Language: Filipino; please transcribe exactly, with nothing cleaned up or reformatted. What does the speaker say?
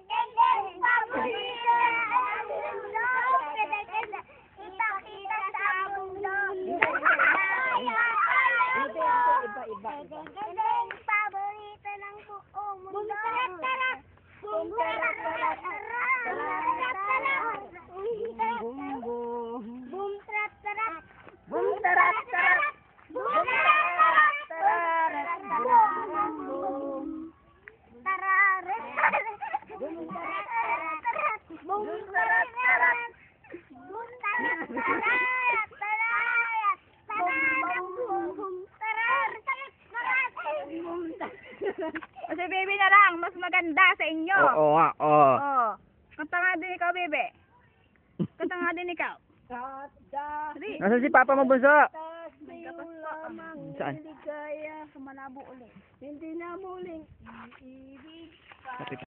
Gandeng paborito ng buong mundo. Tarak-tarak. Bum tarak-tarak. Bum bum. Bum tarak-tarak. Bum tarak-tarak. Bum tarak-tarak. Bum bum. Tararet. Bum tarak-tarak. Bum tarak-tarak. Bum tarak-tarak. Kasi baby na lang, mas maganda sa inyo. Oo nga, oo. Oh. Kanta nga din ikaw, baby. Kanta nga din ikaw. Dali. Nasaan si Papa mo, bunso? Saan? Sa Malabo ulit. Hindi na muling ibig pa.